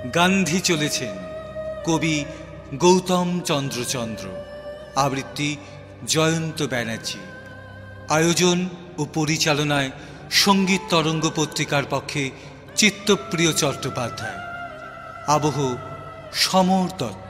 গান্ধী চলেছেন কবি গৌতম চন্দ্র চন্দ্র, আবৃত্তি জয়ন্ত ব্যানার্জি, আয়োজন ও পরিচালনায় সঙ্গীত তরঙ্গ পত্রিকার পক্ষে চিত্তপ্রিয় চট্টোপাধ্যায়, আবহ সমর দত্ত।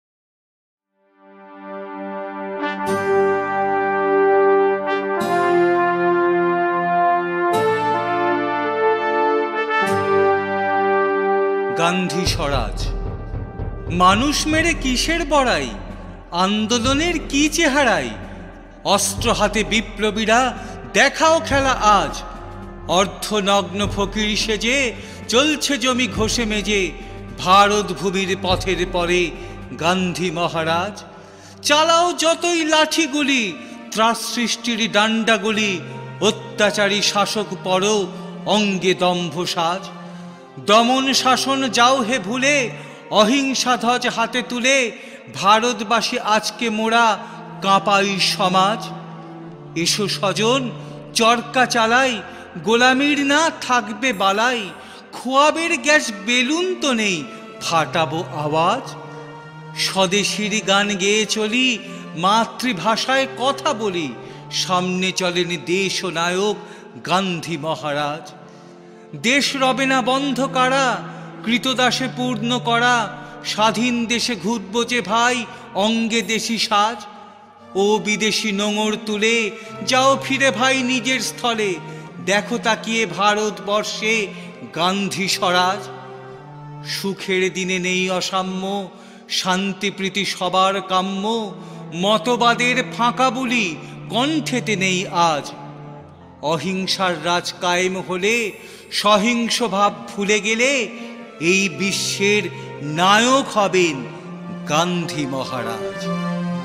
গান্ধী স্বরাজ। মানুষ মেরে কিসের বড়াই, আন্দোলনের কি চেহারাই, অস্ত্র হাতে বিপ্লবীরা দেখাও খেলা আজ। অর্ধনগ্ন ফকির সেজে চলছে জমি ঘষে মেজে, ভারত ভূমির পথের পরে গান্ধী মহারাজ। চালাও যতই লাঠিগুলি, ত্রাস সৃষ্টির ডান্ডাগুলি, অত্যাচারী শাসক পড়ো অঙ্গে দম্ভ সাজ। দমন শাসন যাও হে ভুলে, অহিংসা ধ্বজ হাতে তুলে, ভারতবাসী আজকে মোরা কাঁপাই সমাজ। এসো স্বজন চরকা চালাই, গোলামির না থাকবে বালাই, খোয়াবের গ্যাস বেলুন তো নেই, ফাটাবো আওয়াজ। স্বদেশীর গান গেয়ে চলি, মাতৃভাষায় কথা বলি, সামনে চলেন দেশ ও নায়ক গান্ধী মহারাজ। দেশ রবে না বন্ধ কারা, কৃতদাসে পূর্ণ করা, স্বাধীন দেশে ঘুরব যে ভাই অঙ্গে দেশি সাজ। ও বিদেশি নোঙর তুলে যাও ফিরে ভাই নিজের স্থলে, দেখো তাকিয়ে ভারতবর্ষে গান্ধী স্বরাজ। সুখের দিনে নেই অসাম্য, শান্তিপ্রীতি সবার কাম্য, মতবাদের ফাঁকা বুলি কণ্ঠেতে নেই আজ। অহিংসার রাজ কায়েম হলে, সহিংস ভাব ভুলে গেলে, এই বিশ্বের নায়ক হবেন গান্ধী মহারাজ।